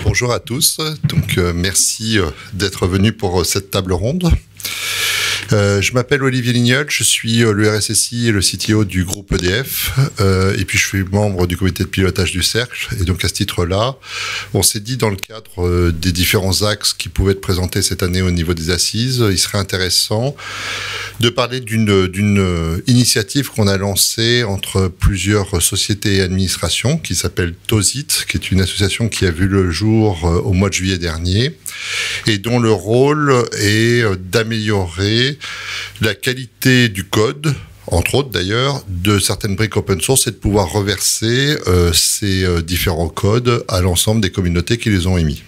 Bonjour à tous, merci d'être venus pour cette table ronde. Je m'appelle Olivier Lignol, je suis le RSSI et le CTO du groupe EDF, et puis je suis membre du comité de pilotage du Cercle. Et donc à ce titre-là, on s'est dit dans le cadre des différents axes qui pouvaient être présentés cette année au niveau des assises, il serait intéressant de parler d'une initiative qu'on a lancée entre plusieurs sociétés et administrations qui s'appelle TOSIT, qui est une association qui a vu le jour au mois de juillet dernier et dont le rôle est d'améliorer la qualité du code, entre autres d'ailleurs, de certaines briques open source et de pouvoir reverser ces différents codes à l'ensemble des communautés qui les ont émis.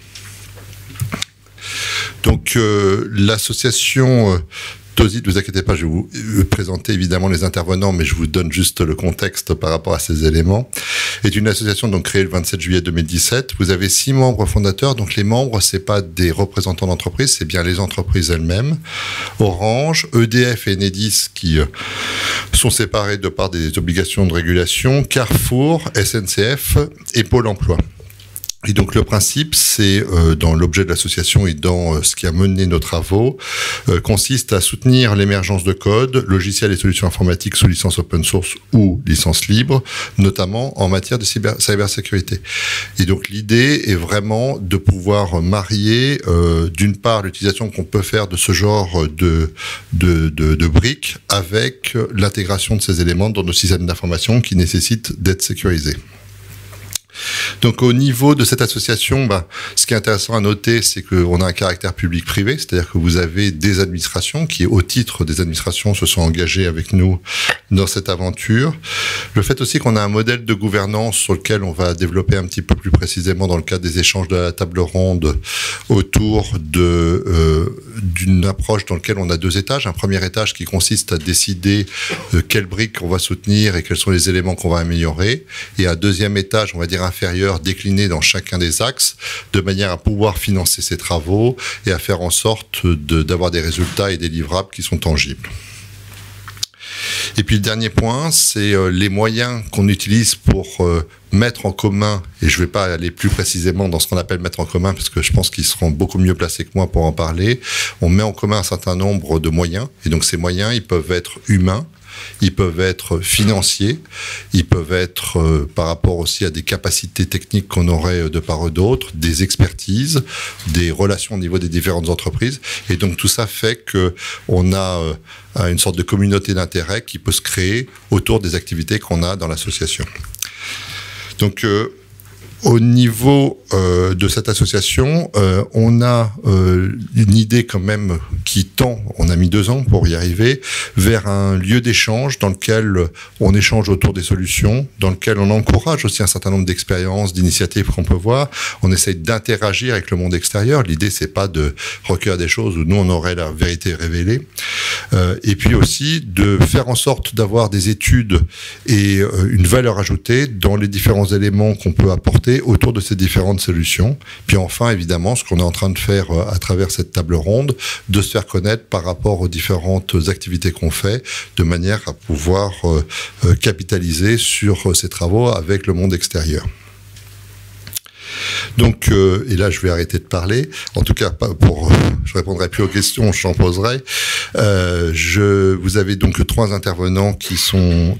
Donc l'association TOSIT, ne vous inquiétez pas, je vais vous présenter évidemment les intervenants, mais je vous donne juste le contexte par rapport à ces éléments. C'est une association donc créée le 27 juillet 2017. Vous avez 6 membres fondateurs, donc les membres, c'est pas des représentants d'entreprise, c'est bien les entreprises elles-mêmes. Orange, EDF et Enedis qui sont séparés de par des obligations de régulation, Carrefour, SNCF et Pôle emploi. Et donc le principe, c'est dans l'objet de l'association et dans ce qui a mené nos travaux, consiste à soutenir l'émergence de code, logiciels et solutions informatiques sous licence open source ou licence libre, notamment en matière de cybersécurité. Et donc l'idée est vraiment de pouvoir marier d'une part l'utilisation qu'on peut faire de ce genre de briques avec l'intégration de ces éléments dans nos systèmes d'information qui nécessitent d'être sécurisés. Donc au niveau de cette association, ce qui est intéressant à noter, c'est qu'on a un caractère public-privé, c'est-à-dire que vous avez des administrations qui, au titre des administrations, se sont engagées avec nous dans cette aventure. Le fait aussi qu'on a un modèle de gouvernance sur lequel on va développer un petit peu plus précisément dans le cadre des échanges de la table ronde autour d'une approche dans laquelle on a 2 étages. Un premier étage qui consiste à décider quelles briques on va soutenir et quels sont les éléments qu'on va améliorer. Et un deuxième étage, on va dire inférieur, décliné dans chacun des axes, de manière à pouvoir financer ces travaux et à faire en sorte d'avoir des résultats et des livrables qui sont tangibles. Et puis le dernier point, c'est les moyens qu'on utilise pour mettre en commun, et je ne vais pas aller plus précisément dans ce qu'on appelle mettre en commun, parce que je pense qu'ils seront beaucoup mieux placés que moi pour en parler. On met en commun un certain nombre de moyens, et donc ces moyens, ils peuvent être humains, ils peuvent être financiers, ils peuvent être par rapport aussi à des capacités techniques qu'on aurait de part et d'autre, des expertises, des relations au niveau des différentes entreprises. Et donc tout ça fait qu'on a une sorte de communauté d'intérêt qui peut se créer autour des activités qu'on a dans l'association. Donc au niveau de cette association, on a une idée quand même qui tend, on a mis 2 ans pour y arriver, vers un lieu d'échange dans lequel on échange autour des solutions, dans lequel on encourage aussi un certain nombre d'expériences, d'initiatives qu'on peut voir. On essaye d'interagir avec le monde extérieur. L'idée, c'est pas de recueillir des choses où nous, on aurait la vérité révélée. Et puis aussi de faire en sorte d'avoir des études et une valeur ajoutée dans les différents éléments qu'on peut apporter autour de ces différentes solutions. Puis enfin, évidemment, ce qu'on est en train de faire à travers cette table ronde, de se faire connaître par rapport aux différentes activités qu'on fait, de manière à pouvoir capitaliser sur ces travaux avec le monde extérieur. Donc, et là je vais arrêter de parler, en tout cas je répondrai plus aux questions, j'en poserai. Vous avez donc 3 intervenants qui sont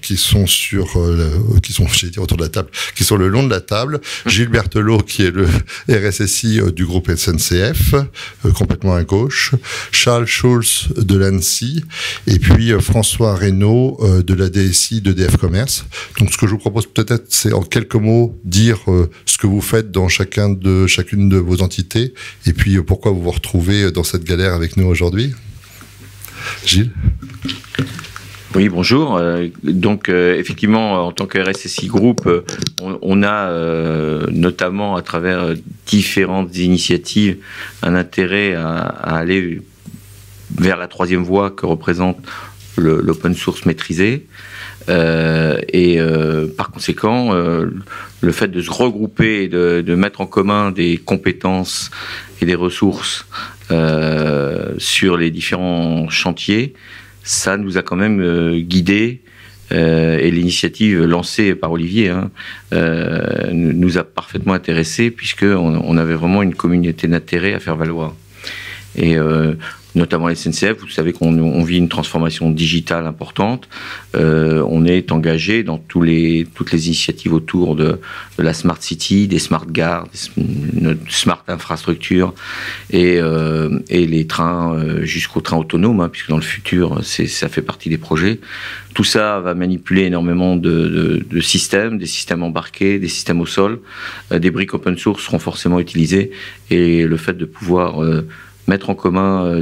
autour de la table, qui sont le long de la table. Gilles Berthelot, qui est le RSSI du groupe SNCF, complètement à gauche, Charles Schulz de l'ANSSI, et puis François Reynaud de la DSI d'EDF Commerce. Donc ce que je vous propose peut-être, c'est en quelques mots dire ce que vous faites dans chacune de vos entités, et puis pourquoi vous vous retrouvez dans cette galère avec nous aujourd'hui. Gilles ? Oui, bonjour. Donc, effectivement, en tant que RSSI Group, on a notamment à travers différentes initiatives un intérêt à aller vers la 3e voie que représente l'open source maîtrisé. Par conséquent, le fait de se regrouper et de mettre en commun des compétences et des ressources sur les différents chantiers, ça nous a quand même guidés et l'initiative lancée par Olivier nous a parfaitement intéressés, puisqu'on avait vraiment une communauté d'intérêt à faire valoir. Et notamment la SNCF, vous savez qu'on vit une transformation digitale importante. On est engagé dans toutes les initiatives autour de la Smart City, des Smart Gares, des Smart Infrastructures et les trains jusqu'aux trains autonomes, puisque dans le futur, ça fait partie des projets. Tout ça va manipuler énormément de systèmes, des systèmes embarqués, des systèmes au sol. Des briques open source seront forcément utilisées, et le fait de pouvoir mettre en commun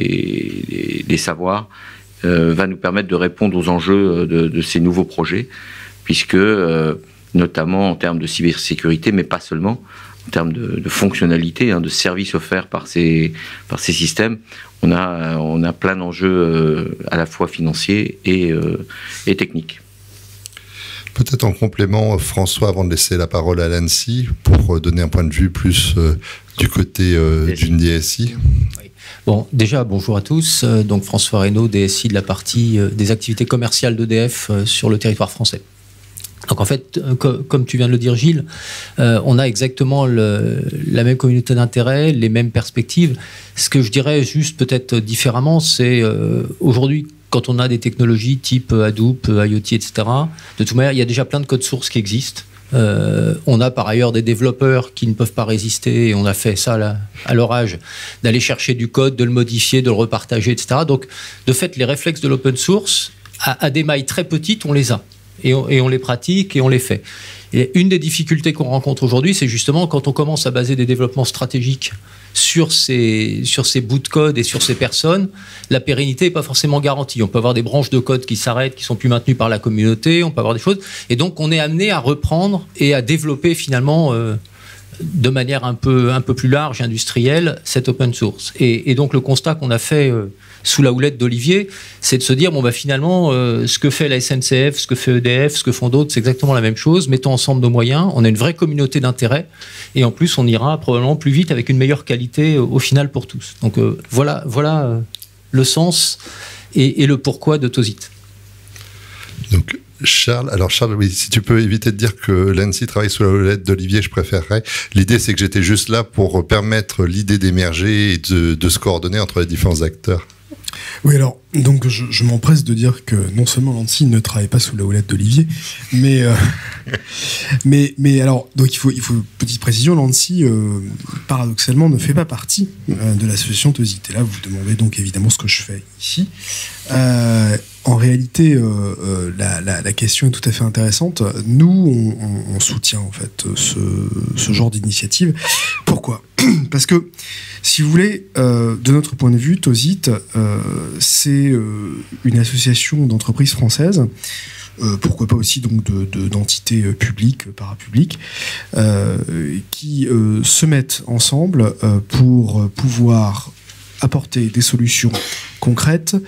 des savoirs va nous permettre de répondre aux enjeux de ces nouveaux projets, puisque notamment en termes de cybersécurité, mais pas seulement, en termes de fonctionnalité, de services offerts par ces systèmes, on a plein d'enjeux à la fois financiers et techniques. Peut-être en complément, François, avant de laisser la parole à l'ANSSI, pour donner un point de vue plus du côté d'une DSI. Oui. Bon, déjà, bonjour à tous. Donc François Reynaud, DSI de la partie des activités commerciales d'EDF sur le territoire français. Donc en fait, comme tu viens de le dire, Gilles, on a exactement la même communauté d'intérêt, les mêmes perspectives. Ce que je dirais juste peut-être différemment, c'est aujourd'hui, quand on a des technologies type Hadoop, IoT, etc., de toute manière, il y a déjà plein de codes sources qui existent. On a par ailleurs des développeurs qui ne peuvent pas résister, et on a fait ça là, à leur âge, d'aller chercher du code, de le modifier, de le repartager, etc. Donc, de fait, les réflexes de l'open source, à des mailles très petites, on les a. Et on les pratique et on les fait. Et une des difficultés qu'on rencontre aujourd'hui, c'est justement quand on commence à baser des développements stratégiques sur ces bouts de code et sur ces personnes, la pérennité n'est pas forcément garantie. On peut avoir des branches de code qui s'arrêtent, qui sont plus maintenues par la communauté, on peut avoir des choses. Et donc, on est amené à reprendre et à développer finalement de manière un peu plus large, industrielle, cette open source. Et donc, le constat qu'on a fait sous la houlette d'Olivier, c'est de se dire, finalement, ce que fait la SNCF, ce que fait EDF, ce que font d'autres, c'est exactement la même chose. Mettons ensemble nos moyens, on a une vraie communauté d'intérêt, et en plus, on ira probablement plus vite avec une meilleure qualité au final pour tous. Donc voilà le sens et le pourquoi de Tozit. Donc, Charles, oui, si tu peux éviter de dire que l'ANSSI travaille sous la houlette d'Olivier, je préférerais. L'idée, c'est que j'étais juste là pour permettre l'idée d'émerger et de se coordonner entre les différents acteurs. Oui, alors, donc je m'empresse de dire que non seulement l'ANSSI ne travaille pas sous la houlette d'Olivier, mais alors, donc il faut petite précision, l'ANSSI, paradoxalement, ne fait pas partie de l'association Tozit. Et là, vous demandez donc évidemment ce que je fais ici. En réalité, la question est tout à fait intéressante. Nous, on soutient en fait ce genre d'initiative. Pourquoi ? Parce que, si vous voulez, de notre point de vue, Tozit, c'est une association d'entreprises françaises, pourquoi pas aussi donc d'entités publiques, parapubliques, qui se mettent ensemble pour pouvoir apporter des solutions concrètes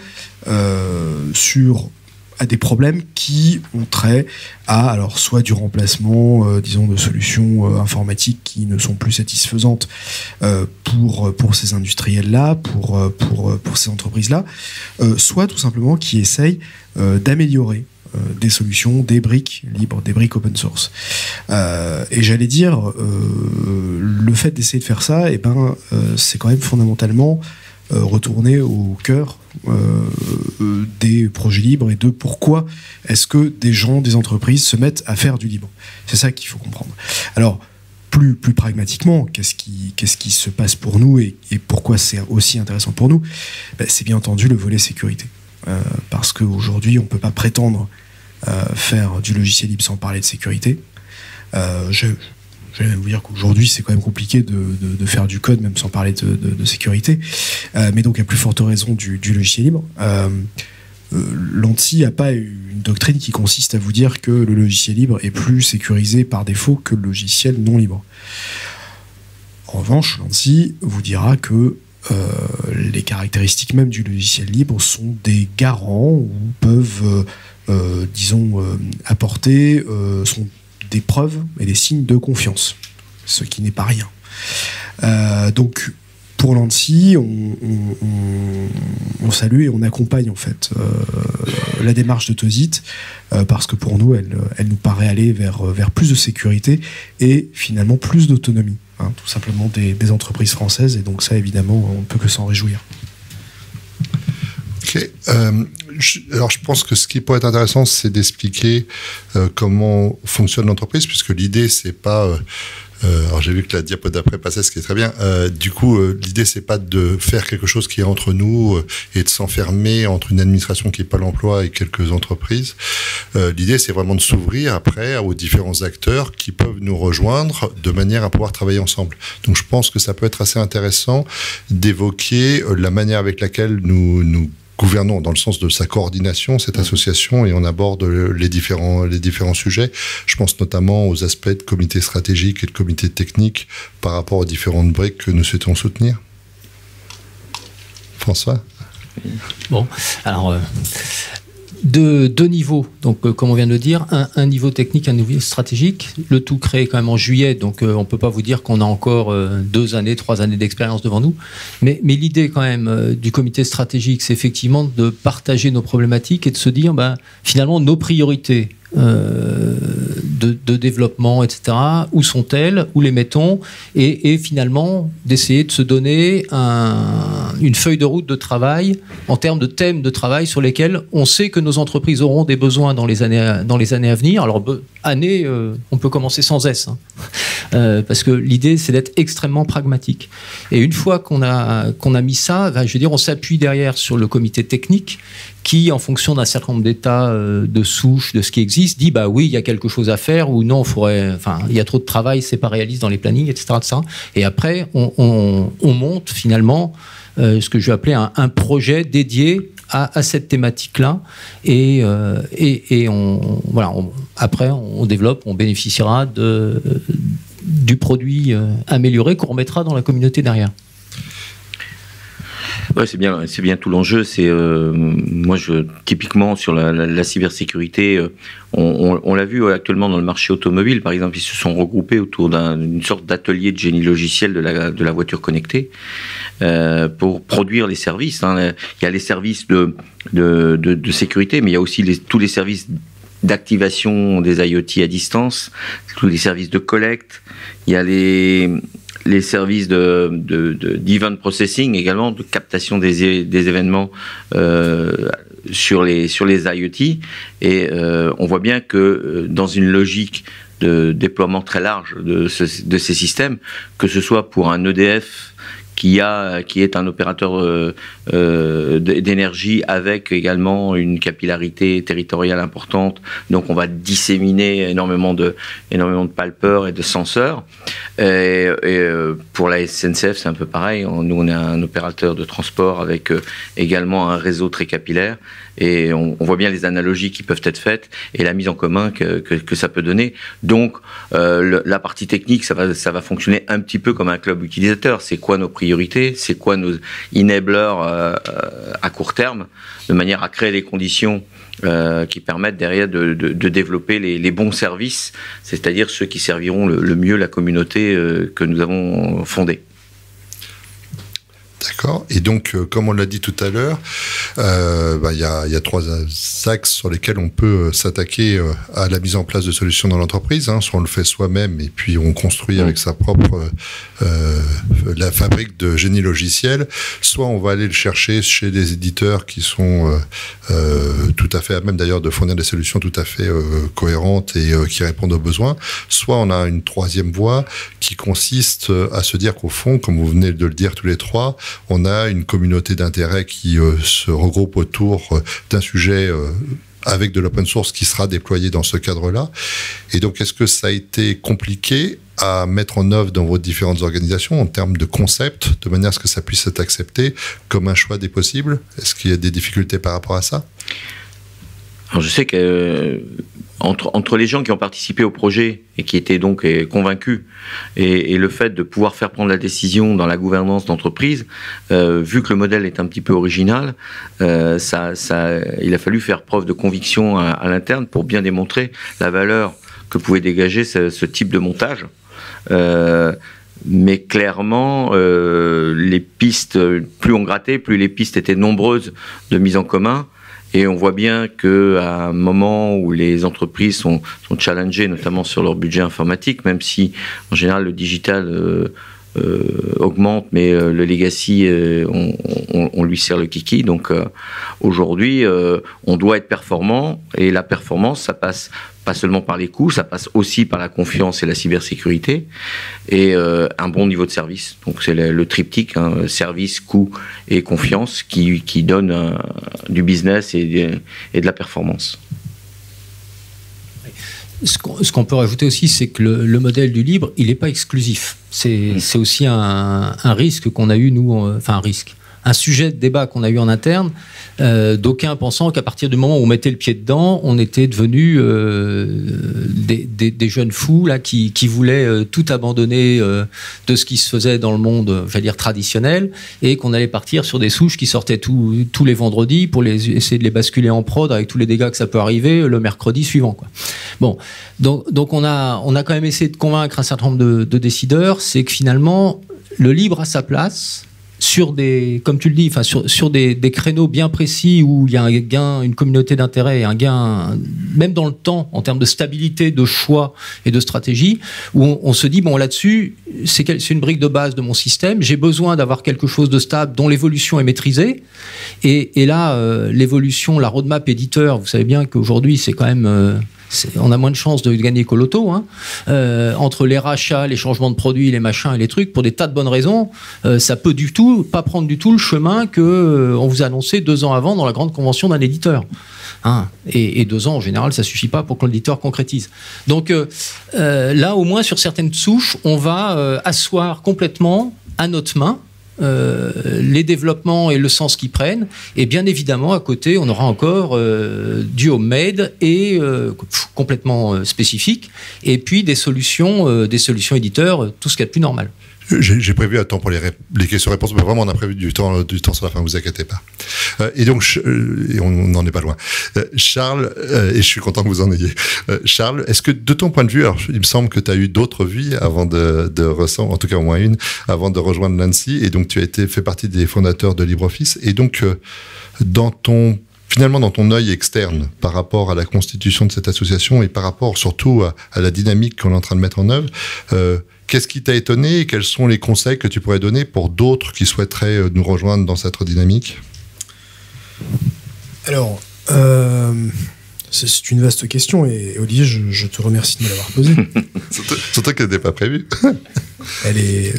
à des problèmes qui ont trait à, alors, soit du remplacement, disons, de solutions informatiques qui ne sont plus satisfaisantes pour ces industriels-là, pour ces entreprises-là, soit tout simplement qui essayent d'améliorer des solutions, des briques libres, des briques open source. Et j'allais dire, le fait d'essayer de faire ça, c'est quand même fondamentalement retourner au cœur des projets libres et de pourquoi est-ce que des gens, des entreprises se mettent à faire du libre. C'est ça qu'il faut comprendre. Alors, plus pragmatiquement, qu'est-ce qui se passe pour nous et pourquoi c'est aussi intéressant pour nous ? C'est bien entendu le volet sécurité. Parce qu'aujourd'hui, on ne peut pas prétendre faire du logiciel libre sans parler de sécurité. Je vais même vous dire qu'aujourd'hui, c'est quand même compliqué de faire du code, même sans parler de sécurité. Mais donc, à plus forte raison du logiciel libre. L'ANSSI n'a pas une doctrine qui consiste à vous dire que le logiciel libre est plus sécurisé par défaut que le logiciel non libre. En revanche, l'ANSSI vous dira que les caractéristiques même du logiciel libre sont des garants ou peuvent, apporter sont des preuves et des signes de confiance, ce qui n'est pas rien. Donc, pour l'ANSSI, on salue et on accompagne en fait la démarche de TOSIT parce que pour nous, elle nous paraît aller vers plus de sécurité et finalement plus d'autonomie, hein, tout simplement des entreprises françaises. Et donc ça, évidemment, on ne peut que s'en réjouir. Ok. Alors je pense que ce qui pourrait être intéressant, c'est d'expliquer comment fonctionne l'entreprise, puisque l'idée, c'est pas... alors j'ai vu que la diapo d'après passait, ce qui est très bien. Du coup, l'idée, c'est pas de faire quelque chose qui est entre nous et de s'enfermer entre une administration qui est pas l'emploi et quelques entreprises. L'idée, c'est vraiment de s'ouvrir après aux différents acteurs qui peuvent nous rejoindre de manière à pouvoir travailler ensemble. Donc je pense que ça peut être assez intéressant d'évoquer la manière avec laquelle nous gouvernons dans le sens de sa coordination, cette association, et on aborde les différents sujets. Je pense notamment aux aspects de comité stratégique et de comité technique par rapport aux différentes briques que nous souhaitons soutenir. François ? Bon, alors... deux niveaux, donc comme on vient de le dire, un niveau technique, un niveau stratégique, le tout créé quand même en juillet, donc on ne peut pas vous dire qu'on a encore 2 années, 3 années d'expérience devant nous, mais l'idée quand même du comité stratégique, c'est effectivement de partager nos problématiques et de se dire finalement nos priorités de développement, etc., où sont-elles, où les mettons, et finalement d'essayer de se donner une feuille de route de travail en termes de thèmes de travail sur lesquels on sait que nos entreprises auront des besoins dans les années à venir. Alors, on peut commencer sans S, hein, parce que l'idée, c'est d'être extrêmement pragmatique. Et une fois qu'on a mis ça, je veux dire, on s'appuie derrière sur le comité technique qui, en fonction d'un certain nombre d'états de souche, de ce qui existe, dit oui, il y a quelque chose à faire, ou non, il y a trop de travail, c'est pas réaliste dans les plannings, etc. Et après, on monte finalement ce que je vais appeler un projet dédié à cette thématique-là, et après on développe, on bénéficiera du produit amélioré qu'on remettra dans la communauté derrière. Ouais, c'est bien tout l'enjeu. C'est typiquement sur la cybersécurité, on l'a vu actuellement dans le marché automobile, par exemple, ils se sont regroupés autour d'une sorte d'atelier de génie logiciel de la voiture connectée pour produire les services. Hein. Il y a les services de sécurité, mais il y a aussi tous les services d'activation des IoT à distance, tous les services de collecte. Il y a les services d'event processing également, de captation des événements sur les IoT, et on voit bien que dans une logique de déploiement très large de ces systèmes, que ce soit pour un EDF qui est un opérateur d'énergie avec également une capillarité territoriale importante. Donc on va disséminer énormément de palpeurs et de senseurs. Et pour la SNCF, c'est un peu pareil. Nous, on est un opérateur de transport avec également un réseau très capillaire. Et on voit bien les analogies qui peuvent être faites et la mise en commun que ça peut donner. Donc, la partie technique, ça va fonctionner un petit peu comme un club utilisateur. C'est quoi nos priorités? C'est quoi nos enablers à court terme, de manière à créer les conditions qui permettent derrière de développer les bons services, c'est-à-dire ceux qui serviront le mieux la communauté que nous avons fondée. D'accord. Et donc, comme on l'a dit tout à l'heure, il y a 3 axes sur lesquels on peut s'attaquer à la mise en place de solutions dans l'entreprise. Hein. Soit on le fait soi-même et puis on construit avec sa propre la fabrique de génie logiciel. Soit on va aller le chercher chez des éditeurs qui sont tout à fait à même d'ailleurs de fournir des solutions tout à fait cohérentes et qui répondent aux besoins. Soit on a une 3e voie qui consiste à se dire qu'au fond, comme vous venez de le dire tous les 3, on a une communauté d'intérêt qui se regroupe autour d'un sujet avec de l'open source qui sera déployé dans ce cadre-là. Et donc, est-ce que ça a été compliqué à mettre en œuvre dans vos différentes organisations en termes de concept, de manière à ce que ça puisse être accepté comme un choix des possibles? Est-ce qu'il y a des difficultés par rapport à ça? Alors, je sais que entre les gens qui ont participé au projet et qui étaient donc convaincus et le fait de pouvoir faire prendre la décision dans la gouvernance d'entreprise, vu que le modèle est un petit peu original, il a fallu faire preuve de conviction à l'interne pour bien démontrer la valeur que pouvait dégager ce type de montage. Mais clairement, les pistes, plus on grattait, plus les pistes étaient nombreuses de mise en commun. Et on voit bien qu'à un moment où les entreprises sont challengées, notamment sur leur budget informatique, même si en général le digital augmente, mais le legacy, on lui sert le kiki. Donc aujourd'hui, on doit être performant, et la performance, ça passe pas seulement par les coûts, ça passe aussi par la confiance et la cybersécurité, et un bon niveau de service. Donc c'est le triptyque, hein, service, coût et confiance, qui donne du business et de la performance. Ce qu'on peut rajouter aussi, c'est que le modèle du libre, il n'est pas exclusif. C'est aussi un risque qu'on a eu, nous, enfin un sujet de débat qu'on a eu en interne, d'aucuns pensant qu'à partir du moment où on mettait le pied dedans, on était devenus des jeunes fous là, qui voulaient tout abandonner de ce qui se faisait dans le monde, j'allais dire, traditionnel, et qu'on allait partir sur des souches qui sortaient tous les vendredis pour essayer de les basculer en prod avec tous les dégâts que ça peut arriver le mercredi suivant, quoi. Bon, donc on a quand même essayé de convaincre un certain nombre de décideurs, c'est que finalement, le libre a sa place sur des, comme tu le dis, enfin sur des créneaux bien précis où il y a un gain, une communauté d'intérêt et un gain, même dans le temps, en termes de stabilité, de choix et de stratégie, où on se dit, bon, là-dessus, c'est une brique de base de mon système, j'ai besoin d'avoir quelque chose de stable dont l'évolution est maîtrisée, et là, l'évolution, la roadmap éditeur, vous savez bien qu'aujourd'hui, c'est quand même... on a moins de chances de gagner qu'au loto, hein. Entre les rachats, les changements de produits, les machins et les trucs, pour des tas de bonnes raisons, ça peut pas prendre du tout le chemin qu'on vous a annoncé 2 ans avant dans la grande convention d'un éditeur. Hein. Et 2 ans, en général, ça suffit pas pour que l'éditeur concrétise. Donc là, au moins, sur certaines souches, on va asseoir complètement à notre main les développements et le sens qu'ils prennent, et bien évidemment à côté on aura encore du homemade et complètement spécifique, et puis des solutions éditeurs, tout ce qu'il y a de plus normal. J'ai prévu un temps pour les questions-réponses, mais vraiment on a prévu du temps sur la fin, vous inquiétez pas. Et donc, et on n'en est pas loin. Charles, et je suis content que vous en ayez. Charles, est-ce que de ton point de vue, alors il me semble que tu as eu d'autres vies avant en tout cas au moins une, avant de rejoindre l'ANSSI, et donc tu as fait partie des fondateurs de LibreOffice, et donc finalement, dans ton œil externe par rapport à la constitution de cette association et par rapport surtout à la dynamique qu'on est en train de mettre en œuvre, qu'est-ce qui t'a étonné et quels sont les conseils que tu pourrais donner pour d'autres qui souhaiteraient nous rejoindre dans cette dynamique ? Alors, c'est une vaste question, et Olivier, je te remercie de me l'avoir posée. Surtout qu'elle n'était pas prévue. Elle est...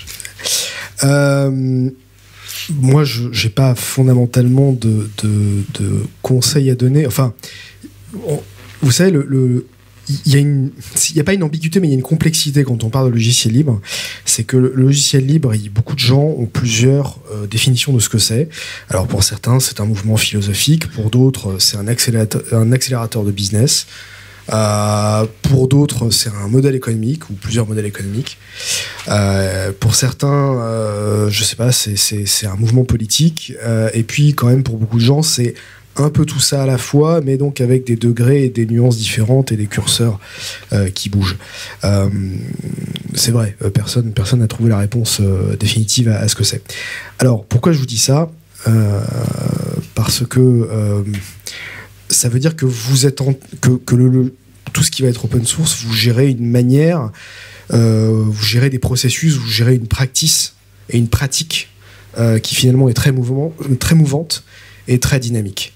moi, je n'ai pas fondamentalement de conseils à donner. Enfin, vous savez, il n'y a pas une ambiguïté, mais il y a une complexité quand on parle de logiciel libre. C'est que le logiciel libre, beaucoup de gens ont plusieurs définitions de ce que c'est. Alors pour certains, c'est un mouvement philosophique. Pour d'autres, c'est un accélérateur de business. Pour d'autres, c'est un modèle économique ou plusieurs modèles économiques. Pour certains, je sais pas, c'est un mouvement politique. Et puis, quand même, pour beaucoup de gens, c'est un peu tout ça à la fois, mais donc avec des degrés et des nuances différentes et des curseurs qui bougent. C'est vrai, personne n'a trouvé la réponse définitive à ce que c'est. Alors, pourquoi je vous dis ça ? Parce que ça veut dire que vous êtes tout ce qui va être open source, vous gérez une manière, vous gérez des processus, vous gérez une practice et une pratique qui finalement est très mouvante et très dynamique.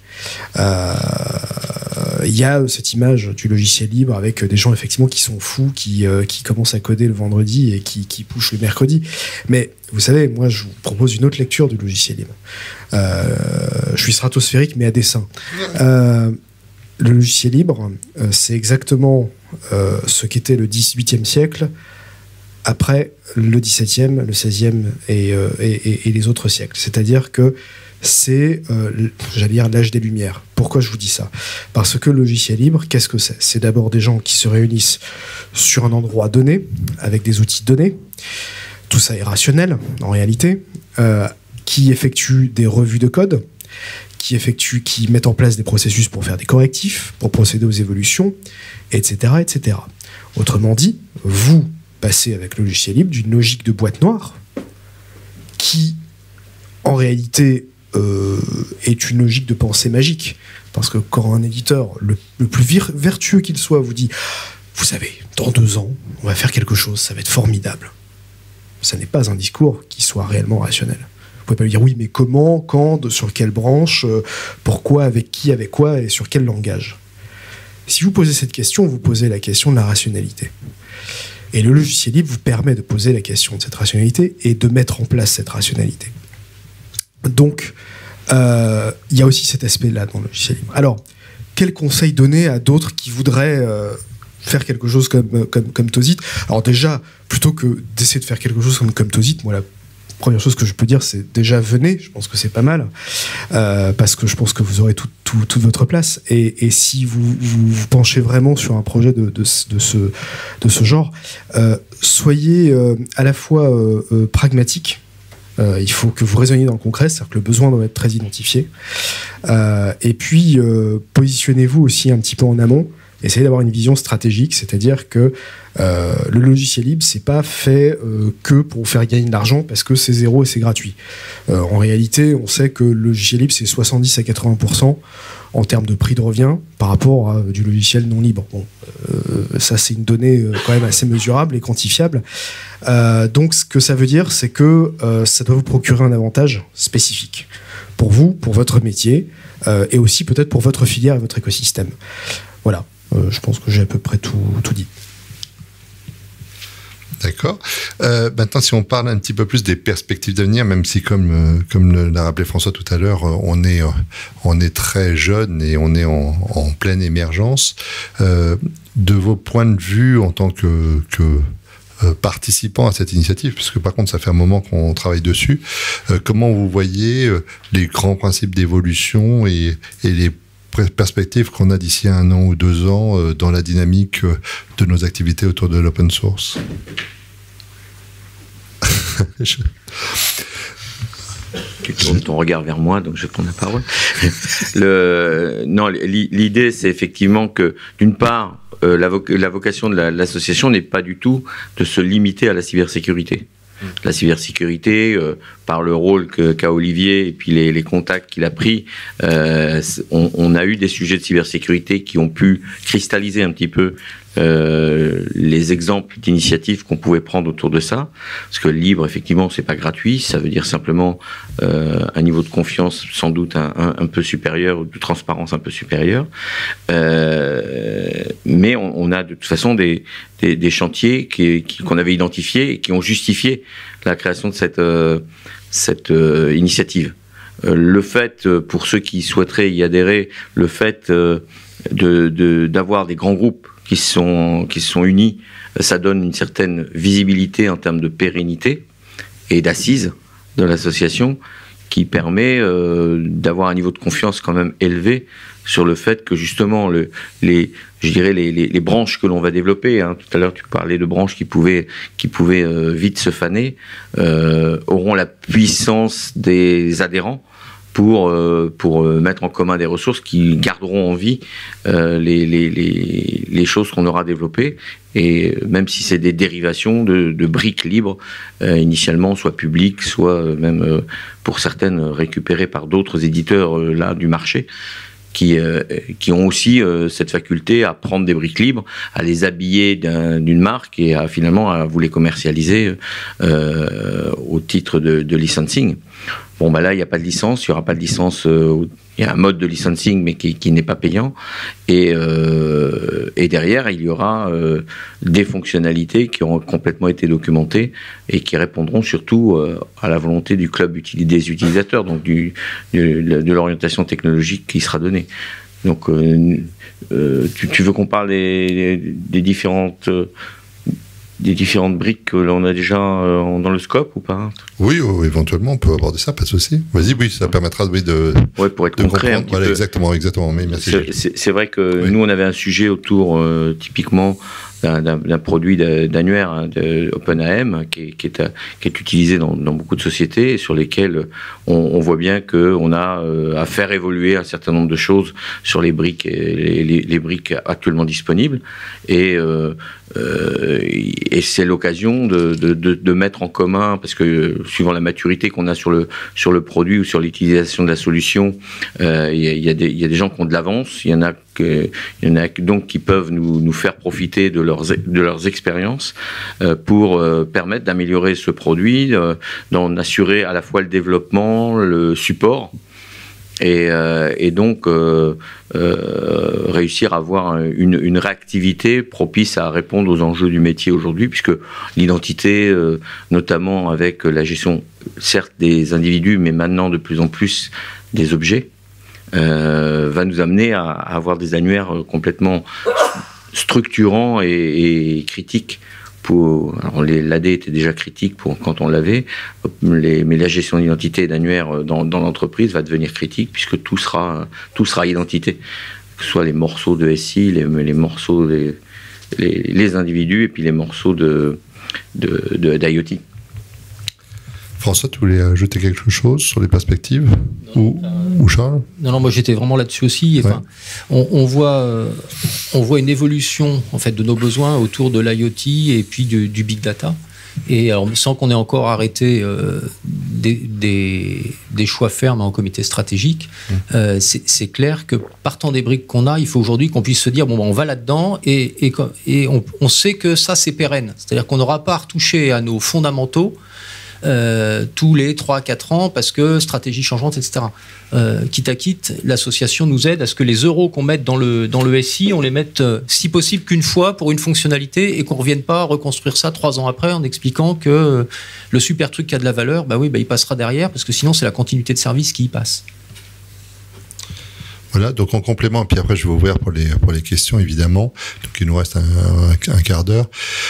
Il y a cette image du logiciel libre avec des gens effectivement qui sont fous, qui commencent à coder le vendredi et qui pushent le mercredi. Mais vous savez, moi je vous propose une autre lecture du logiciel libre. Je suis stratosphérique mais à dessein. Le logiciel libre, c'est exactement ce qu'était le XVIIIe siècle après le XVIIe, le XVIe et les autres siècles. C'est-à-dire que c'est, j'allais dire, l'âge des Lumières. Pourquoi je vous dis ça ? Parce que le logiciel libre, qu'est-ce que c'est ? C'est d'abord des gens qui se réunissent sur un endroit donné, avec des outils donnés. Tout ça est rationnel, en réalité, qui effectuent des revues de code, qui mettent en place des processus pour faire des correctifs, pour procéder aux évolutions, etc., etc. Autrement dit, vous, passer avec le logiciel libre d'une logique de boîte noire qui, en réalité, est une logique de pensée magique. Parce que quand un éditeur, le plus vertueux qu'il soit, vous dit « Vous savez, dans 2 ans, on va faire quelque chose, ça va être formidable », ça n'est pas un discours qui soit réellement rationnel. Vous pouvez pas lui dire « Oui, mais comment, quand, sur quelle branche, pourquoi, avec qui, avec quoi et sur quel langage ?» Si vous posez cette question, vous posez la question de la rationalité. Et le logiciel libre vous permet de poser la question de cette rationalité et de mettre en place cette rationalité. Donc, il y a aussi cet aspect-là dans le logiciel libre. Alors, quel conseil donner à d'autres qui voudraient faire quelque chose comme Tozit? Alors déjà, plutôt que d'essayer de faire quelque chose comme Tozit, moi, la première chose que je peux dire, c'est déjà venez, je pense que c'est pas mal, parce que je pense que vous aurez toute votre place. Et si vous penchez vraiment sur un projet de ce genre, soyez à la fois pragmatique. Il faut que vous raisonniez dans le concret, c'est-à-dire que le besoin doit être très identifié. Et puis, positionnez-vous aussi un petit peu en amont. Essayez d'avoir une vision stratégique, c'est-à-dire que le logiciel libre, c'est pas fait que pour faire gagner de l'argent parce que c'est 0 et c'est gratuit. En réalité, on sait que le logiciel libre, c'est 70 à 80% en termes de prix de revient par rapport à du logiciel non libre. Bon, ça, c'est une donnée quand même assez mesurable et quantifiable. Donc, ce que ça veut dire, c'est que ça doit vous procurer un avantage spécifique pour vous, pour votre métier, et aussi peut-être pour votre filière et votre écosystème. Voilà. Je pense que j'ai à peu près tout dit. D'accord. Maintenant, si on parle un petit peu plus des perspectives d'avenir, même si, comme l'a rappelé François tout à l'heure, on est très jeune et on est en pleine émergence. De vos points de vue en tant que participant à cette initiative, puisque par contre ça fait un moment qu'on travaille dessus, comment vous voyez les grands principes d'évolution et les perspectives qu'on a d'ici 1 an ou 2 ans dans la dynamique de nos activités autour de l'open source? Tu tournes ton regard vers moi, donc je prends la parole. L'idée, c'est effectivement que, d'une part, la vocation de l'association n'est pas du tout de se limiter à la cybersécurité. La cybersécurité, par le rôle qu'a Olivier et puis les contacts qu'il a pris, on a eu des sujets de cybersécurité qui ont pu cristalliser un petit peu les exemples d'initiatives qu'on pouvait prendre autour de ça. Parce que libre, effectivement, c'est pas gratuit. Ça veut dire simplement un niveau de confiance sans doute un peu supérieur, ou de transparence un peu supérieur. Mais on a de toute façon des chantiers qu'on avait identifiés et qui ont justifié la création de cette initiative. Le fait, pour ceux qui souhaiteraient y adhérer, le fait d'avoir des grands groupes qui sont unis, ça donne une certaine visibilité en termes de pérennité et d'assises de l'association qui permet d'avoir un niveau de confiance quand même élevé sur le fait que justement les branches que l'on va développer, hein, tout à l'heure tu parlais de branches qui pouvaient vite se faner, auront la puissance des adhérents pour mettre en commun des ressources qui garderont en vie les choses qu'on aura développées, et même si c'est des dérivations de briques libres, initialement soit publiques, soit même pour certaines récupérées par d'autres éditeurs là du marché, qui ont aussi cette faculté à prendre des briques libres, à les habiller d'une marque et finalement à vous les commercialiser au titre de licensing. Bon, bah là, il n'y a pas de licence, il n'y aura pas de licence, il y a un mode de licensing, mais qui n'est pas payant. Et derrière, il y aura des fonctionnalités qui auront complètement été documentées et qui répondront surtout à la volonté du club des utilisateurs, donc de l'orientation technologique qui sera donnée. Donc, tu veux qu'on parle des différentes briques que l'on a déjà dans le scope ou pas? Oui, éventuellement, on peut aborder ça, pas de souci. Vas-y, oui, ça permettra pour être concret un petit peu. Exactement, mais merci. C'est vrai que nous, on avait un sujet autour, typiquement, d'un produit d'annuaire, hein, de OpenAM, qui est utilisé dans beaucoup de sociétés, et sur lesquelles on voit bien qu'on a à faire évoluer un certain nombre de choses sur les briques, les briques actuellement disponibles, et c'est l'occasion de mettre en commun, parce que suivant la maturité qu'on a sur le produit ou sur l'utilisation de la solution, il y a des gens qui ont de l'avance, il y en a donc qui peuvent nous faire profiter de leurs expériences pour permettre d'améliorer ce produit, d'en assurer à la fois le développement, le support, et donc réussir à avoir une réactivité propice à répondre aux enjeux du métier aujourd'hui, puisque l'identité, notamment avec la gestion, certes des individus, mais maintenant de plus en plus des objets, va nous amener à avoir des annuaires complètement structurants et critiques. Alors l'AD était déjà critique quand on l'avait, mais la gestion d'identité et d'annuaire dans l'entreprise va devenir critique, puisque tout sera identité, que ce soit les morceaux de SI, les morceaux les individus, et puis les morceaux d'IoT. François, tu voulais ajouter quelque chose sur les perspectives, ou Charles? Non, moi j'étais vraiment là-dessus aussi. Enfin, ouais. on voit une évolution en fait de nos besoins autour de l'IoT et puis du big data. Et alors, sans qu'on ait encore arrêté des choix fermes en comité stratégique, c'est clair que partant des briques qu'on a, il faut aujourd'hui qu'on puisse se dire bon, on va là-dedans et on sait que ça c'est pérenne. C'est-à-dire qu'on n'aura pas à retoucher à nos fondamentaux tous les 3-4 ans parce que stratégie changeante, etc. Quitte à quitte, l'association nous aide à ce que les euros qu'on mette dans le SI, on les mette si possible qu'une fois pour une fonctionnalité et qu'on ne revienne pas reconstruire ça 3 ans après en expliquant que le super truc qui a de la valeur, il passera derrière parce que sinon c'est la continuité de service qui y passe. Voilà, donc en complément, puis après je vais ouvrir pour les questions évidemment, donc il nous reste un quart d'heure.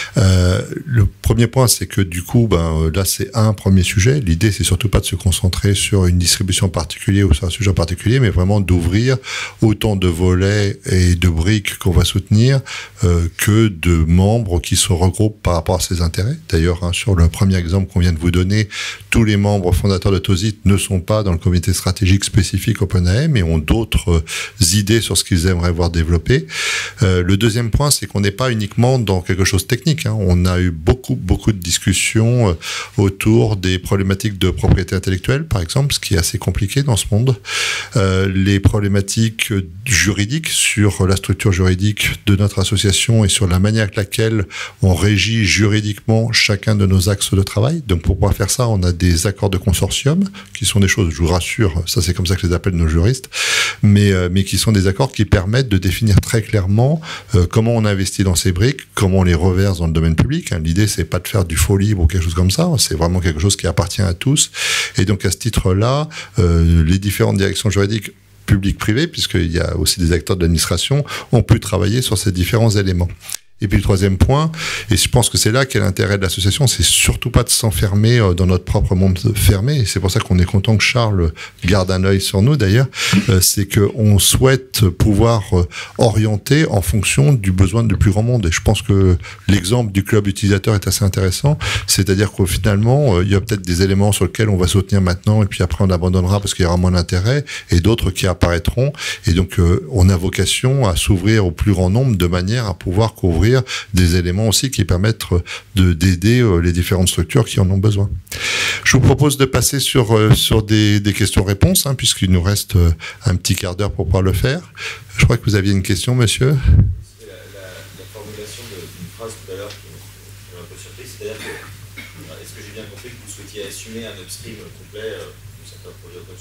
Le premier point, c'est que du coup, là c'est un premier sujet. L'idée, c'est surtout pas de se concentrer sur une distribution particulière ou sur un sujet particulier, mais vraiment d'ouvrir autant de volets et de briques qu'on va soutenir que de membres qui se regroupent par rapport à ses intérêts. D'ailleurs, sur le premier exemple qu'on vient de vous donner, tous les membres fondateurs de TOSIT ne sont pas dans le comité stratégique spécifique OpenAM, mais ont d'autres idées sur ce qu'ils aimeraient voir développer. Le deuxième point, c'est qu'on n'est pas uniquement dans quelque chose de technique. On a eu beaucoup de discussions autour des problématiques de propriété intellectuelle, par exemple, ce qui est assez compliqué dans ce monde. Les problématiques juridiques sur la structure juridique de notre association et sur la manière avec laquelle on régit juridiquement chacun de nos axes de travail. Donc pour pouvoir faire ça, on a des accords de consortium, qui sont des choses, je vous rassure, ça c'est comme ça que les appellent nos juristes, mais qui sont des accords qui permettent de définir très clairement comment on investit dans ces briques, comment on les reverse dans le domaine public. L'idée, c'est pas de faire du faux libre ou quelque chose comme ça, c'est vraiment quelque chose qui appartient à tous. Et donc à ce titre-là, les différentes directions juridiques publiques-privées, puisqu'il y a aussi des acteurs de l'administration, ont pu travailler sur ces différents éléments. Et puis le troisième point, et je pense que c'est là qu'est l'intérêt de l'association, c'est surtout pas de s'enfermer dans notre propre monde fermé, et c'est pour ça qu'on est content que Charles garde un œil sur nous d'ailleurs, c'est qu'on souhaite pouvoir orienter en fonction du besoin du plus grand monde. Et je pense que l'exemple du club utilisateur est assez intéressant, c'est-à-dire qu'au finalement, il y a peut-être des éléments sur lesquels on va soutenir maintenant, et puis après on abandonnera parce qu'il y aura moins d'intérêt, et d'autres qui apparaîtront, et donc on a vocation à s'ouvrir au plus grand nombre de manière à pouvoir couvrir des éléments aussi qui permettent d'aider les différentes structures qui en ont besoin. Je vous propose de passer sur des questions-réponses, puisqu'il nous reste un petit quart d'heure pour pouvoir le faire. Je crois que vous aviez une question, monsieur. La formulation d'une phrase tout à l'heure qui m'a un peu surpris, c'est-à-dire que, est-ce que j'ai bien compris que vous souhaitiez assumer un upstream complet de certains projets open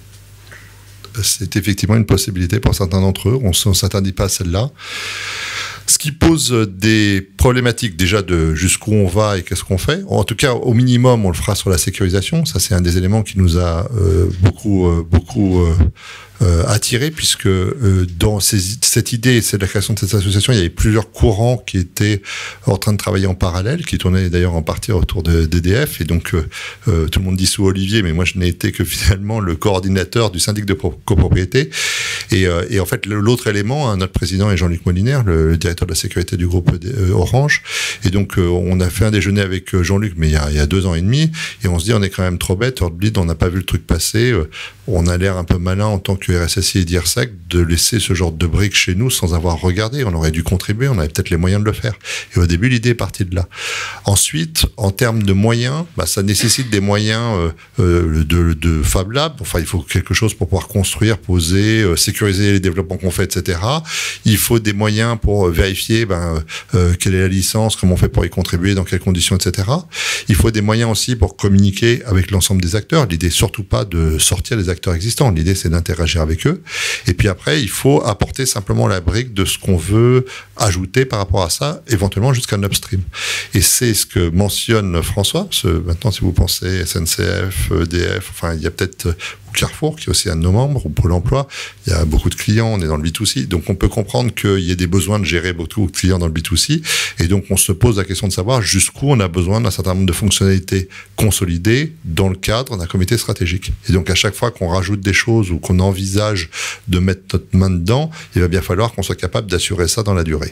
source? C'est effectivement une possibilité pour certains d'entre eux. On ne s'interdit pas à celle-là. Ce qui pose des problématiques déjà de jusqu'où on va et qu'est-ce qu'on fait. En tout cas, au minimum, on le fera sur la sécurisation. Ça, c'est un des éléments qui nous a beaucoup attiré, puisque dans cette idée, c'est de la création de cette association, il y avait plusieurs courants qui étaient en train de travailler en parallèle, qui tournaient d'ailleurs en partie autour d'EDF, et donc tout le monde dit sous Olivier, mais moi je n'ai été que finalement le coordinateur du syndic de copropriété. Et en fait, l'autre élément, notre président est Jean-Luc Molinaire, le directeur de la sécurité du groupe Orange. Et donc, on a fait un déjeuner avec Jean-Luc, mais il y a 2 ans et demi, et on se dit, on est quand même trop bête, Heartbleed, on n'a pas vu le truc passer, on a l'air un peu malin en tant que RSSI et d'IRSAC de laisser ce genre de briques chez nous sans avoir regardé. On aurait dû contribuer, on avait peut-être les moyens de le faire. Et au début, l'idée est partie de là. Ensuite, en termes de moyens, ça nécessite des moyens de Fab Lab. Enfin, il faut quelque chose pour pouvoir construire, poser, sécuriser les développements qu'on fait, etc. Il faut des moyens pour vérifier quelle est la licence, comment on fait pour y contribuer, dans quelles conditions, etc. Il faut des moyens aussi pour communiquer avec l'ensemble des acteurs. L'idée, surtout pas de sortir les acteurs existants. L'idée, c'est d'interagir avec eux. Et puis après, il faut apporter simplement la brique de ce qu'on veut ajouter par rapport à ça, éventuellement jusqu'à un upstream. Et c'est ce que mentionne François, parce que maintenant, si vous pensez SNCF, EDF, enfin, il y a peut-être Carrefour, qui est aussi un de nos membres, ou Pôle emploi, il y a beaucoup de clients, on est dans le B2C, donc on peut comprendre qu'il y ait des besoins de gérer beaucoup de clients dans le B2C, et donc on se pose la question de savoir jusqu'où on a besoin d'un certain nombre de fonctionnalités consolidées dans le cadre d'un comité stratégique. Et donc à chaque fois qu'on rajoute des choses ou qu'on envisage de mettre notre main dedans, il va bien falloir qu'on soit capable d'assurer ça dans la durée.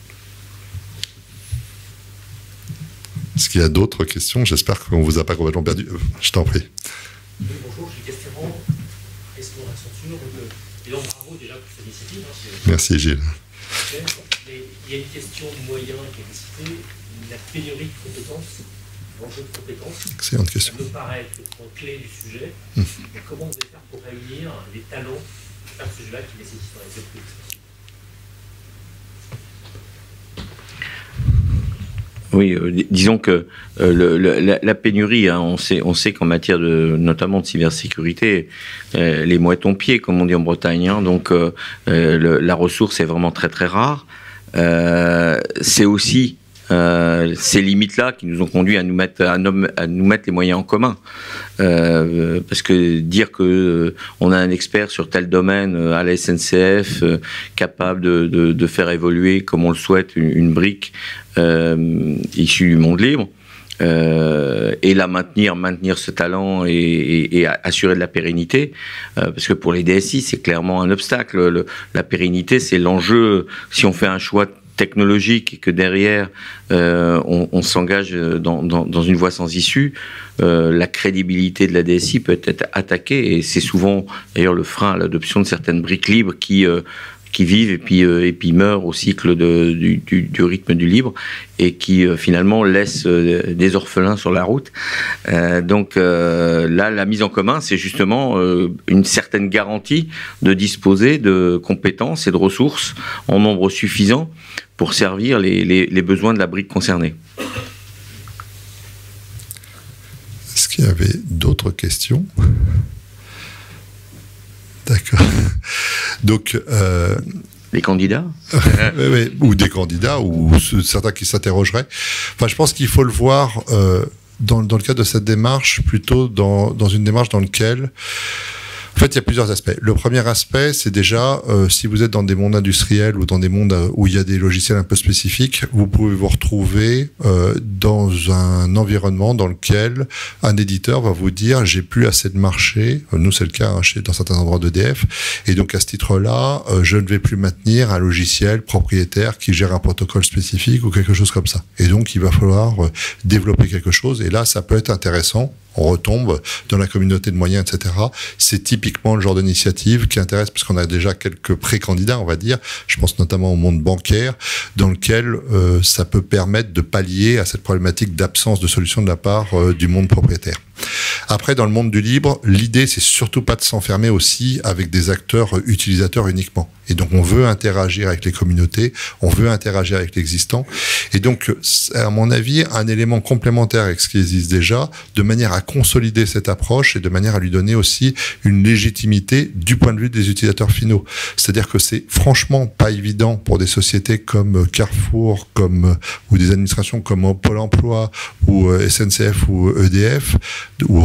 Est-ce qu'il y a d'autres questions? J'espère qu'on ne vous a pas complètement perdu. Je t'en prie. Oui, bonjour, Gilles Castéran, président d'Accenture. Et donc, bravo déjà pour cette initiative. Merci Gilles. Mais il y a une question de moyens qui est citée, la pénurie de compétences, l'enjeu de compétences. Excellente question. Ça me paraît être le point clé du sujet. Mais comment vous allez faire pour réunir les talents pour faire ce sujet-là qui nécessite un exécutif? Oui, disons que la pénurie, hein, on sait qu'en matière notamment de cybersécurité, les mouettes pied, comme on dit en Bretagne, hein, donc la ressource est vraiment très très rare. C'est aussi ces limites-là qui nous ont conduit à nous mettre les moyens en commun. Parce que dire que on a un expert sur tel domaine à la SNCF capable de faire évoluer comme on le souhaite une brique issue du monde libre et la maintenir ce talent et assurer de la pérennité, parce que pour les DSI c'est clairement un obstacle. La pérennité, c'est l'enjeu. Si on fait un choix technologique et que derrière on s'engage dans une voie sans issue, la crédibilité de la DSI peut être attaquée, et c'est souvent d'ailleurs le frein à l'adoption de certaines briques libres qui vivent et puis meurent au cycle du rythme du libre, et qui finalement laissent des orphelins sur la route. Donc là, la mise en commun, c'est justement une certaine garantie de disposer de compétences et de ressources en nombre suffisant pour servir les besoins de la brique concernée. Est-ce qu'il y avait d'autres questions ? D'accord. Donc, les candidats oui, ou des candidats, ou certains qui s'interrogeraient. Enfin, je pense qu'il faut le voir dans le cadre de cette démarche, plutôt dans une démarche dans laquelle, en fait, il y a plusieurs aspects. Le premier aspect, c'est déjà, si vous êtes dans des mondes industriels ou dans des mondes où il y a des logiciels un peu spécifiques, vous pouvez vous retrouver dans un environnement dans lequel un éditeur va vous dire « j'ai plus assez de marché ». Nous, c'est le cas dans certains endroits d'EDF. Et donc, à ce titre-là, je ne vais plus maintenir un logiciel propriétaire qui gère un protocole spécifique ou quelque chose comme ça. Et donc, il va falloir développer quelque chose. Et là, ça peut être intéressant. On retombe dans la communauté de moyens, etc. C'est typiquement le genre d'initiative qui intéresse, parce qu'on a déjà quelques pré-candidats, on va dire. Je pense notamment au monde bancaire, dans lequel ça peut permettre de pallier à cette problématique d'absence de solution de la part du monde propriétaire. Après, dans le monde du libre, l'idée, c'est surtout pas de s'enfermer aussi avec des acteurs utilisateurs uniquement. Et donc, on veut interagir avec les communautés, on veut interagir avec l'existant. Et donc, à mon avis, un élément complémentaire avec ce qui existe déjà, de manière à consolider cette approche et de manière à lui donner aussi une légitimité du point de vue des utilisateurs finaux. C'est-à-dire que c'est franchement pas évident pour des sociétés comme Carrefour, ou des administrations comme Pôle emploi, ou SNCF, ou EDF, ou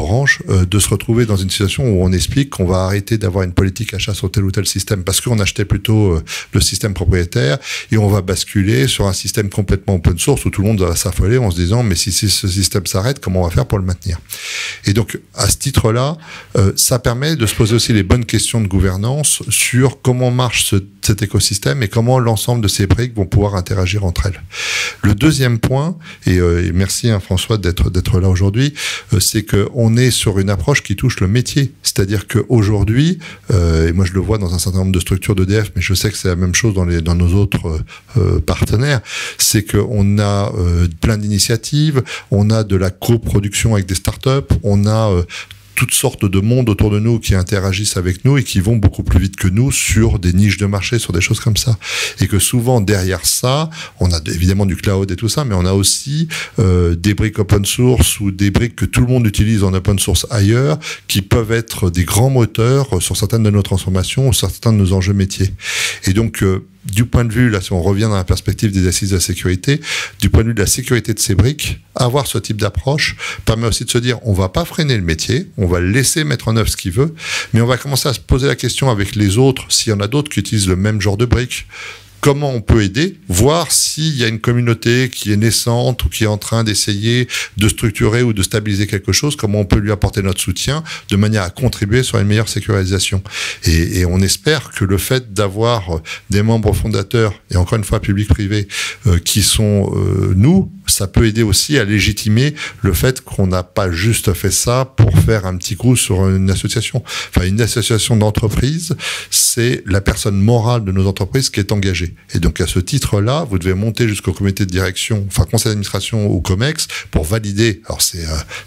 Orange, de se retrouver dans une situation où on explique qu'on va arrêter d'avoir une politique achat sur tel ou tel système parce qu'on achetait plutôt le système propriétaire et on va basculer sur un système complètement open source où tout le monde va s'affoler en se disant mais si ce système s'arrête, comment on va faire pour le maintenir? Et donc, à ce titre-là, ça permet de se poser aussi les bonnes questions de gouvernance sur comment marche cet écosystème et comment l'ensemble de ces briques vont pouvoir interagir entre elles. Le deuxième point, et merci François d'être là aujourd'hui, c'est qu'on est sur une approche qui touche le métier. C'est-à-dire qu'aujourd'hui, et moi je le vois dans un certain nombre de structures d'EDF, mais je sais que c'est la même chose dans nos autres partenaires, c'est qu'on a plein d'initiatives, on a de la coproduction avec des startups, on a toutes sortes de mondes autour de nous qui interagissent avec nous et qui vont beaucoup plus vite que nous sur des niches de marché, sur des choses comme ça. Et que souvent, derrière ça, on a évidemment du cloud et tout ça, mais on a aussi des briques open source ou des briques que tout le monde utilise en open source ailleurs, qui peuvent être des grands moteurs sur certaines de nos transformations ou certains de nos enjeux métiers. Et donc, du point de vue, là, si on revient dans la perspective des assises de la sécurité, du point de vue de la sécurité de ces briques, avoir ce type d'approche permet aussi de se dire, on va pas freiner le métier, on va le laisser mettre en œuvre ce qu'il veut, mais on va commencer à se poser la question avec les autres, s'il y en a d'autres qui utilisent le même genre de briques, comment on peut aider, voir s'il y a une communauté qui est naissante ou qui est en train d'essayer de structurer ou de stabiliser quelque chose, comment on peut lui apporter notre soutien de manière à contribuer sur une meilleure sécurisation. Et on espère que le fait d'avoir des membres fondateurs, et encore une fois public-privé, qui sont nous, ça peut aider aussi à légitimer le fait qu'on n'a pas juste fait ça pour faire un petit coup sur une association. Enfin, une association d'entreprise, c'est la personne morale de nos entreprises qui est engagée. Et donc, à ce titre-là, vous devez monter jusqu'au comité de direction, enfin, conseil d'administration ou COMEX pour valider, alors c'est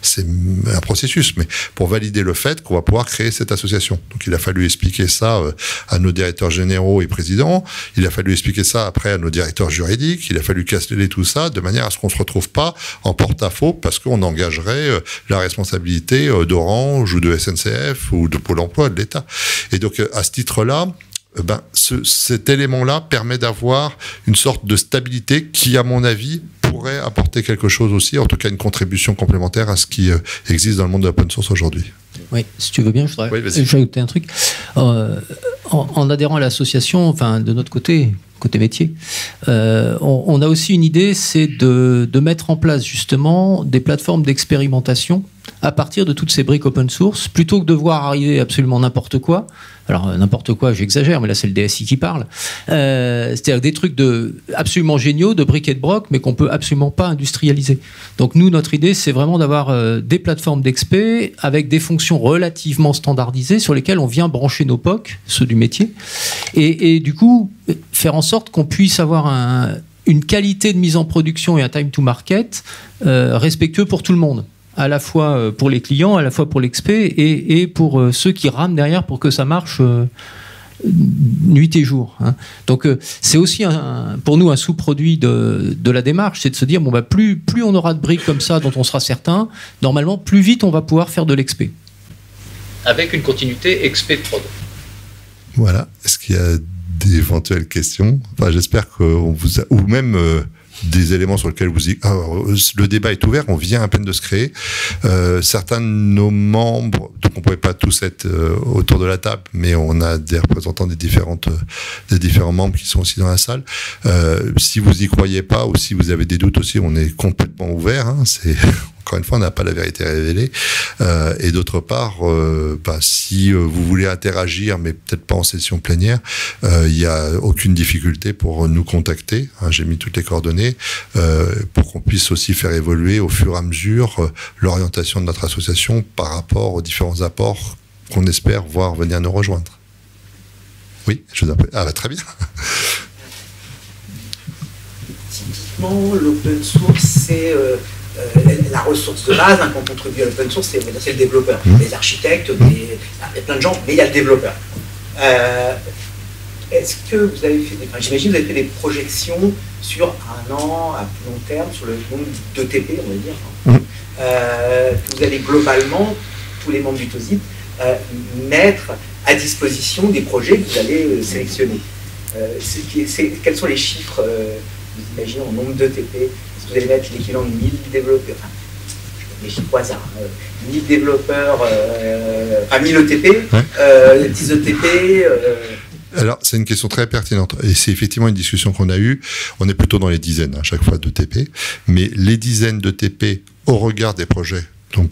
un processus, mais pour valider le fait qu'on va pouvoir créer cette association. Donc, il a fallu expliquer ça à nos directeurs généraux et présidents, il a fallu expliquer ça après à nos directeurs juridiques, il a fallu casser tout ça de manière à ce qu'on se retrouve pas en porte-à-faux parce qu'on engagerait la responsabilité d'Orange ou de SNCF ou de Pôle emploi, de l'État. Et donc, à ce titre-là, cet élément-là permet d'avoir une sorte de stabilité qui, à mon avis, pourrait apporter quelque chose aussi, en tout cas une contribution complémentaire à ce qui existe dans le monde de l'open source aujourd'hui. Oui, si tu veux bien, je voudrais ajouter un truc. En adhérant à l'association, enfin, de notre côté métier, on a aussi une idée, c'est de mettre en place justement des plateformes d'expérimentation à partir de toutes ces briques open source, plutôt que de voir arriver absolument n'importe quoi. Alors, n'importe quoi, j'exagère, mais là, c'est le DSI qui parle. C'est-à-dire des trucs absolument géniaux, de briques et de broc, mais qu'on peut absolument pas industrialiser. Donc, nous, notre idée, c'est vraiment d'avoir des plateformes d'expé avec des fonctions relativement standardisées sur lesquelles on vient brancher nos POC, ceux du métier, et du coup, faire en sorte qu'on puisse avoir une qualité de mise en production et un time to market respectueux pour tout le monde. À la fois pour les clients, à la fois pour l'expé et pour ceux qui rament derrière pour que ça marche nuit et jour. Hein. Donc c'est aussi pour nous un sous-produit de la démarche, c'est de se dire bon, plus on aura de briques comme ça dont on sera certain, normalement plus vite on va pouvoir faire de l'expé. Avec une continuité expé-prod. Voilà. Est-ce qu'il y a d'éventuelles questions? Enfin, j'espère qu'on vous a... Ou même... des éléments sur lesquels le débat est ouvert, on vient à peine de se créer. Certains de nos membres, donc on ne pouvait pas tous être autour de la table, mais on a des représentants des différents membres qui sont aussi dans la salle. Si vous y croyez pas ou si vous avez des doutes aussi, on est complètement ouvert. Hein, encore une fois, on n'a pas la vérité révélée. Et d'autre part, si vous voulez interagir, mais peut-être pas en session plénière, il n'y a aucune difficulté pour nous contacter. Hein, j'ai mis toutes les coordonnées pour qu'on puisse aussi faire évoluer au fur et à mesure l'orientation de notre association par rapport aux différents apports qu'on espère voir venir nous rejoindre. Oui, je vous en prie. Ah, très bien. Typiquement, l'open source, c'est... la ressource de base, hein, quand on contribue à l'open source, c'est le développeur. Les architectes, il y a plein de gens, mais il y a le développeur. Est-ce que vous avez fait j'imagine que vous avez fait des projections sur un an, à plus long terme, sur le nombre d'ETP, on va dire, hein, que vous allez globalement, tous les membres du TOSIT, mettre à disposition des projets que vous allez sélectionner. Quels sont les chiffres, vous imaginez, en nombre d'ETP? Est-ce que vous allez mettre l'équivalent de 1000 développeurs? Enfin, j'imagine quoi, 1000 développeurs, enfin 1000 ETP, 10 ETP. Alors, c'est une question très pertinente. Et c'est effectivement une discussion qu'on a eue. On est plutôt dans les dizaines à chaque fois de TP. Mais les dizaines de TP au regard des projets. Donc,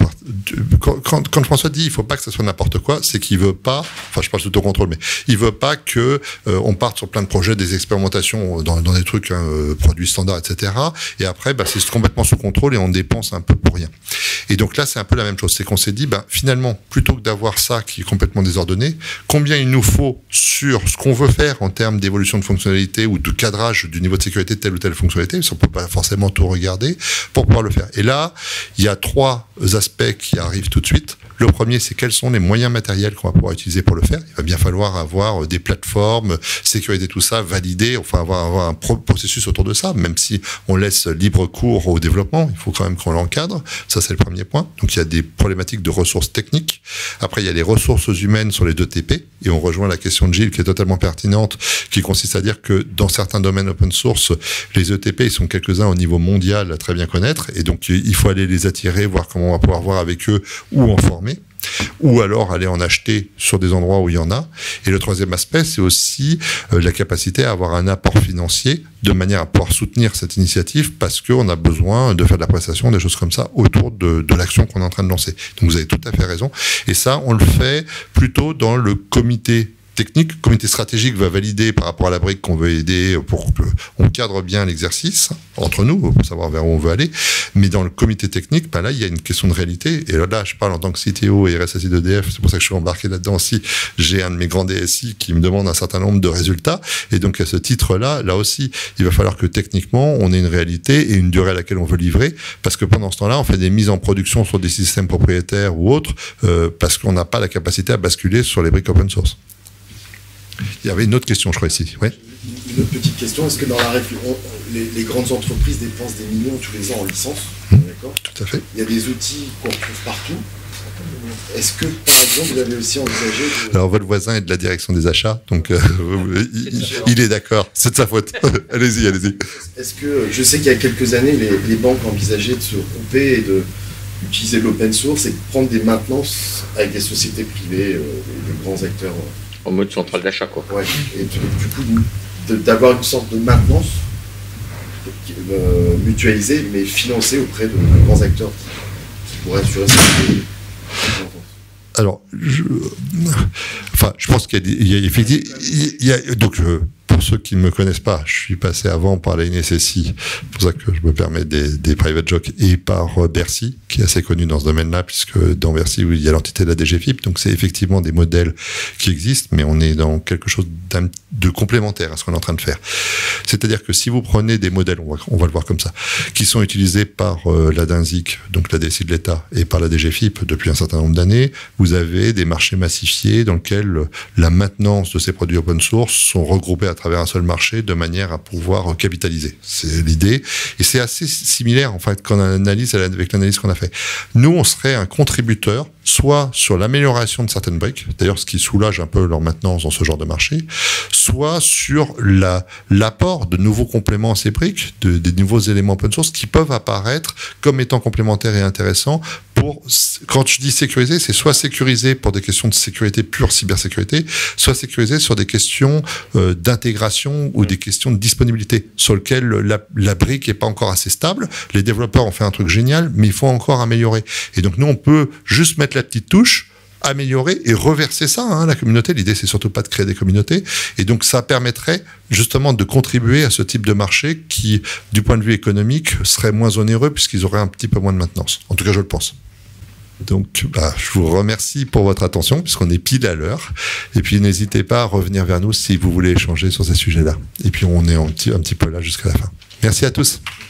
quand François dit il faut pas que ça soit n'importe quoi, c'est qu'il veut pas, enfin je parle sous auto-contrôle, mais il veut pas que on parte sur plein de projets, des expérimentations dans des trucs produits standards, etc. Et après, c'est complètement sous contrôle et on dépense un peu pour rien. Et donc là, c'est un peu la même chose, c'est qu'on s'est dit, finalement, plutôt que d'avoir ça qui est complètement désordonné, combien il nous faut sur ce qu'on veut faire en termes d'évolution de fonctionnalité ou de cadrage du niveau de sécurité de telle ou telle fonctionnalité, parce qu'on peut pas forcément tout regarder pour pouvoir le faire. Et là, il y a 3 aspects qui arrivent tout de suite. Le premier, c'est quels sont les moyens matériels qu'on va pouvoir utiliser pour le faire. Il va bien falloir avoir des plateformes, sécuriser tout ça, valider, enfin avoir un processus autour de ça, même si on laisse libre cours au développement, il faut quand même qu'on l'encadre. Ça, c'est le premier point. Donc, il y a des problématiques de ressources techniques. Après, il y a les ressources humaines sur les 2 TP, et on rejoint la question de Gilles qui est totalement pertinente, qui consiste à dire que dans certains domaines open source, les ETP, ils sont quelques-uns au niveau mondial à très bien connaître, et donc il faut aller les attirer, voir comment on va pouvoir voir avec eux ou en former, ou alors aller en acheter sur des endroits où il y en a. Et le troisième aspect, c'est aussi la capacité à avoir un apport financier de manière à pouvoir soutenir cette initiative parce qu'on a besoin de faire de la prestation, des choses comme ça autour de l'action qu'on est en train de lancer. Donc vous avez tout à fait raison. Et ça, on le fait plutôt dans le comité technique. Le comité stratégique va valider par rapport à la brique qu'on veut aider pour qu'on cadre bien l'exercice entre nous, pour savoir vers où on veut aller. Mais dans le comité technique, là, il y a une question de réalité. Et là, je parle en tant que CTO et RSSI d'EDF, c'est pour ça que je suis embarqué là-dedans aussi. J'ai un de mes grands DSI qui me demande un certain nombre de résultats. Et donc, à ce titre-là, là aussi, il va falloir que techniquement, on ait une réalité et une durée à laquelle on veut livrer. Parce que pendant ce temps-là, on fait des mises en production sur des systèmes propriétaires ou autres, parce qu'on n'a pas la capacité à basculer sur les briques open source. Il y avait une autre question, je crois, ici. Ouais. Une autre petite question. Est-ce que dans la les grandes entreprises dépensent des millions tous les ans en licence, d'accord ? Tout à fait. Il y a des outils qu'on retrouve partout. Est-ce que, par exemple, vous avez aussi envisagé Alors, votre voisin est de la direction des achats, donc il est d'accord. C'est de sa faute. Allez-y. Est-ce que, je sais qu'il y a quelques années, les banques envisageaient de se regrouper et d'utiliser l'open source et de prendre des maintenances avec des sociétés privées, des grands acteurs. En mode centrale d'achat, quoi. Ouais. Et du coup, d'avoir une sorte de maintenance mutualisée, mais financée auprès de grands acteurs qui pourraient assurer cette maintenance. Alors, je pense qu'il y a effectivement, donc, pour ceux qui ne me connaissent pas, je suis passé avant par la NSSI, c'est pour ça que je me permets des private jokes, et par Bercy, qui est assez connu dans ce domaine-là, puisque dans Bercy, il y a l'entité de la DGFIP, donc c'est effectivement des modèles qui existent, mais on est dans quelque chose de complémentaire à ce qu'on est en train de faire. C'est-à-dire que si vous prenez des modèles, on va le voir comme ça, qui sont utilisés par la DINSIC, donc la DSI de l'État, et par la DGFIP depuis un certain nombre d'années, vous avez des marchés massifiés dans lesquels la maintenance de ces produits open source sont regroupés à travers un seul marché de manière à pouvoir capitaliser. C'est l'idée. Et c'est assez similaire, en fait, quand on analyse avec l'analyse qu'on a fait. Nous, on serait un contributeur, soit sur l'amélioration de certaines briques, d'ailleurs, ce qui soulage un peu leur maintenance dans ce genre de marché, soit sur l'apport de nouveaux compléments à ces briques, des nouveaux éléments open source qui peuvent apparaître comme étant complémentaires et intéressants pour, quand je dis sécuriser, c'est soit sécuriser pour des questions de sécurité pure, cybersécurité, soit sécuriser sur des questions d'intégration ou des questions de disponibilité sur lesquelles la brique n'est pas encore assez stable. Les développeurs ont fait un truc génial, mais il faut encore améliorer. Et donc nous, on peut juste mettre la petite touche, améliorer et reverser ça, la communauté. L'idée, c'est surtout pas de créer des communautés. Et donc, ça permettrait justement de contribuer à ce type de marché qui, du point de vue économique, serait moins onéreux puisqu'ils auraient un petit peu moins de maintenance. En tout cas, je le pense. Donc, je vous remercie pour votre attention puisqu'on est pile à l'heure. Et puis, n'hésitez pas à revenir vers nous si vous voulez échanger sur ces sujets-là. Et puis, on est un petit peu là jusqu'à la fin. Merci à tous.